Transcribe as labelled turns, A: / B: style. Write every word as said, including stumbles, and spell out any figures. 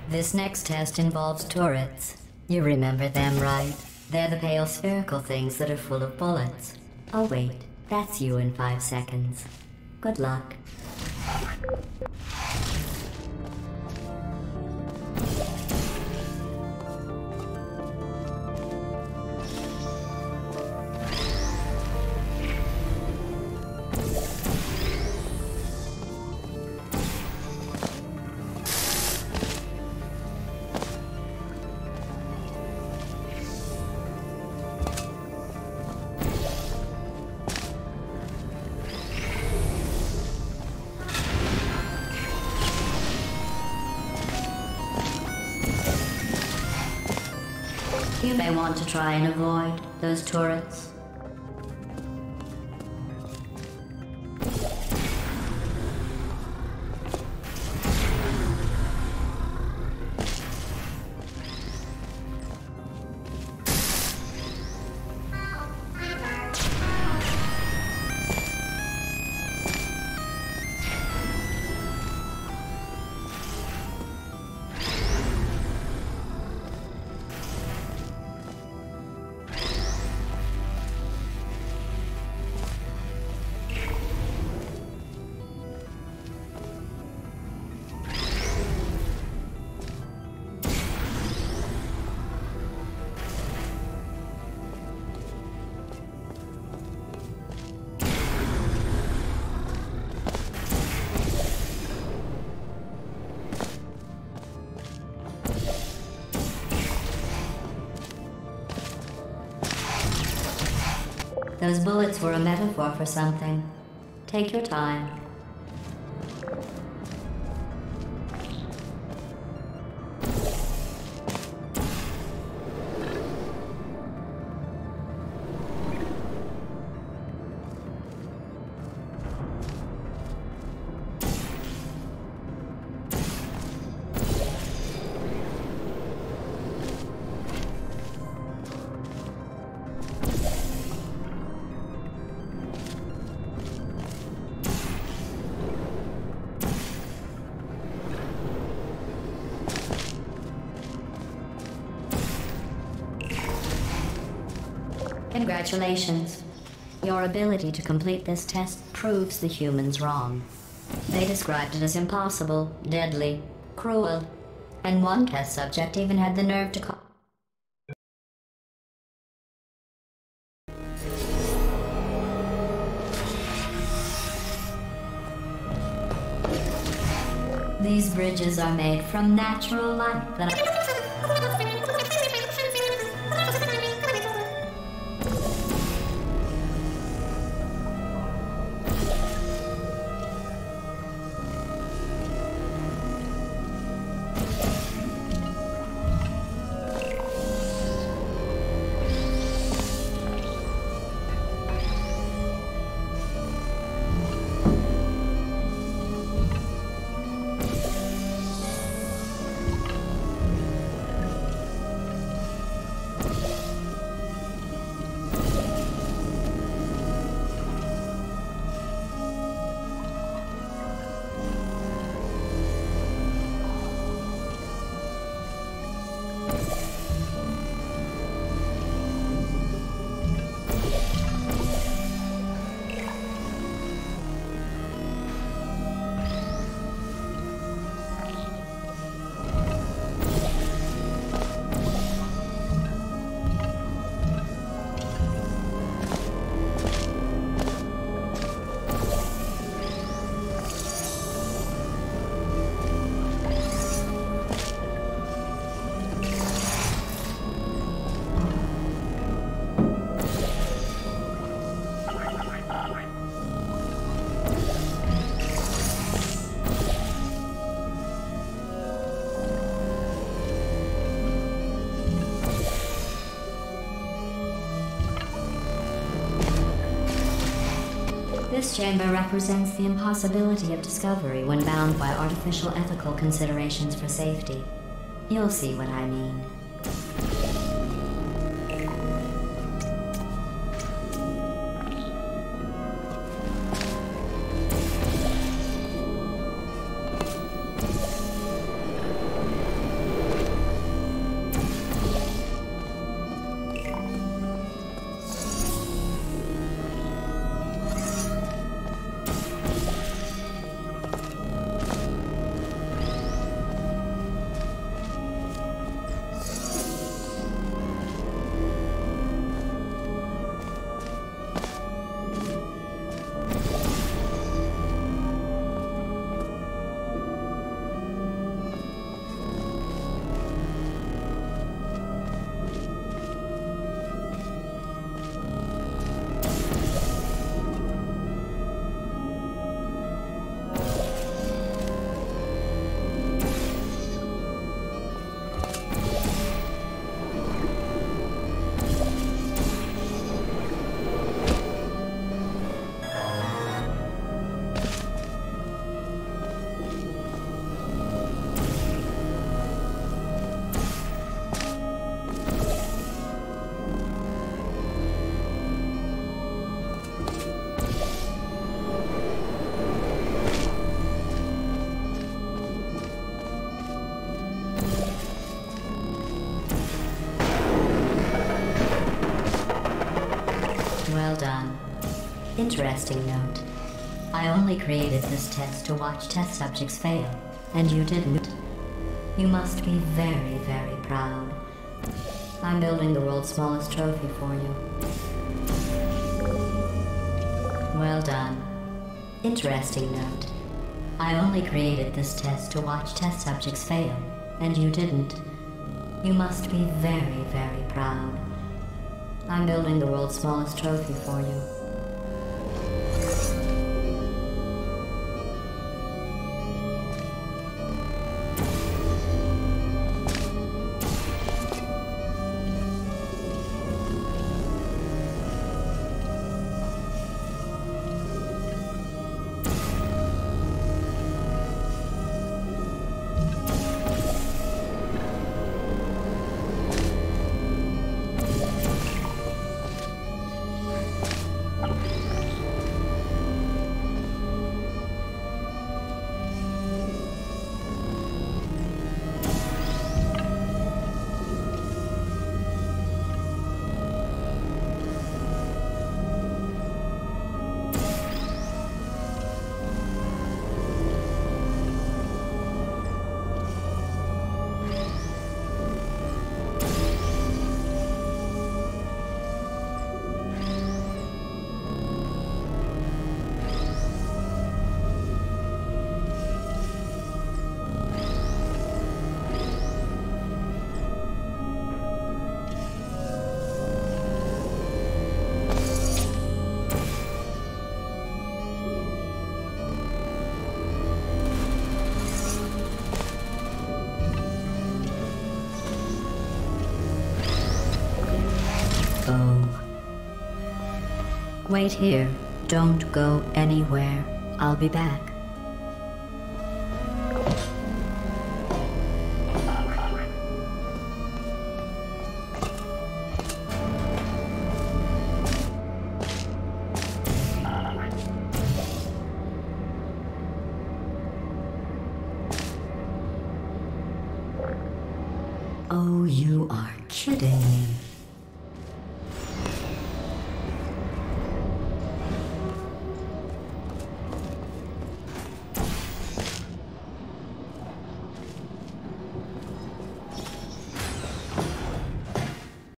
A: This next test involves turrets. You remember them, right? They're the pale spherical things that are full of bullets. Oh wait, that's you in five seconds. Good luck. You may want to try and avoid those turrets. Those bullets were a metaphor for something. Take your time. Congratulations. Your ability to complete this test proves the humans wrong. They described it as impossible, deadly, cruel, and one test subject even had the nerve to call. These bridges are made from natural light that I This chamber represents the impossibility of discovery when bound by artificial ethical considerations for safety. You'll see what I mean. Interesting note. I only created this test to watch test subjects fail, and you didn't. You must be very, very proud. I'm building the world's smallest trophy for you. Well done. Interesting note. I only created this test to watch test subjects fail, and you didn't. You must be very, very proud. I'm building the world's smallest trophy for you. Wait here. Don't go anywhere. I'll be back. Oh, you are kidding me.